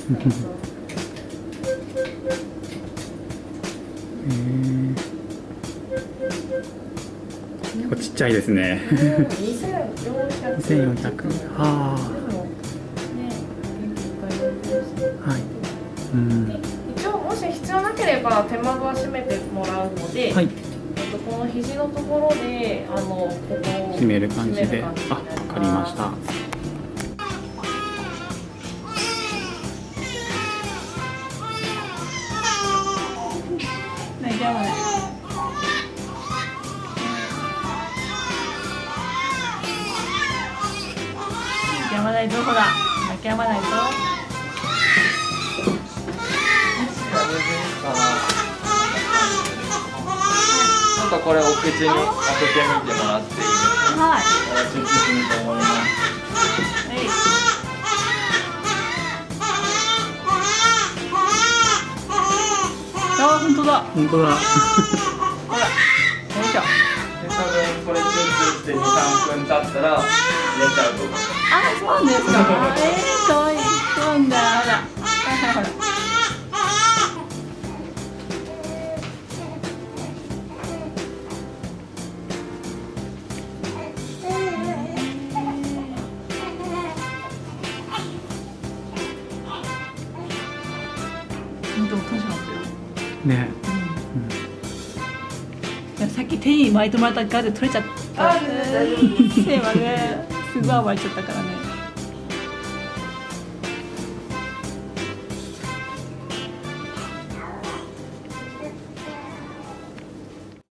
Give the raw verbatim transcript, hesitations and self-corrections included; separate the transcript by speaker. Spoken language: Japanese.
Speaker 1: 結構ちっちゃいですね。にせんよんひゃく。はあ。はい。うん。
Speaker 2: 一応もし必要なければ手窓は閉めてもらうので、はい、この肘のところであのここを
Speaker 1: 閉める感じで、あ、わかりました。
Speaker 2: 大丈夫ね。やまないぞ、ほら、泣きやまないぞ。
Speaker 3: なんかこれお口に当ててみてもらっていいですか。はい。チュッチュすると思います。はい。
Speaker 2: あ、本当だ。
Speaker 1: 本当だ。
Speaker 2: ほら、よいしょ。
Speaker 3: で、多分これチュッチュしてに、さんぷん経ったら入れちゃうと思います。
Speaker 2: あ、そうなんですか。ええー、可愛い。そうなんだ。ほら。はいはいほら。本当音しますよ。
Speaker 1: ね。
Speaker 2: うん。さっき手に巻いてもらったガーゼ取れちゃった。あ、大丈夫です。手はね、すごい暴れちゃったからね。